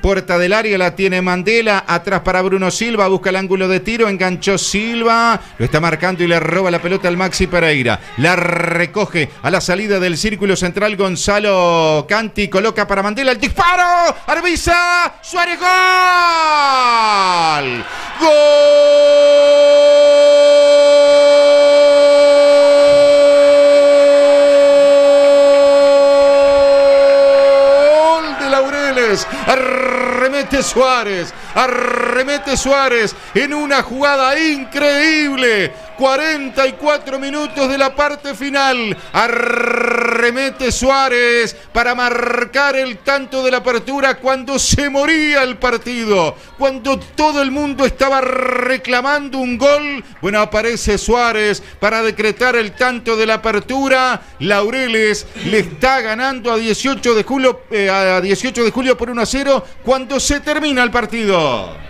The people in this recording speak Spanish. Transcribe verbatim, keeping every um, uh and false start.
puerta del área la tiene Mandela, atrás para Bruno Silva, busca el ángulo de tiro, enganchó Silva, lo está marcando y le roba la pelota al Maxi Pereira, la recoge a la salida del círculo central Gonzalo Canti, coloca para Mandela el disparo, Arbiza, Suárez, gol, gol de Laureles. Arremete Suárez, arremete Suárez en una jugada increíble. cuarenta y cuatro minutos de la parte final. Arremete Suárez para marcar el tanto de la apertura cuando se moría el partido. Cuando todo el mundo estaba reclamando un gol. Bueno, aparece Suárez para decretar el tanto de la apertura. Laureles le está ganando a dieciocho de julio, eh, a dieciocho de julio por uno a cero cuando se termina el partido.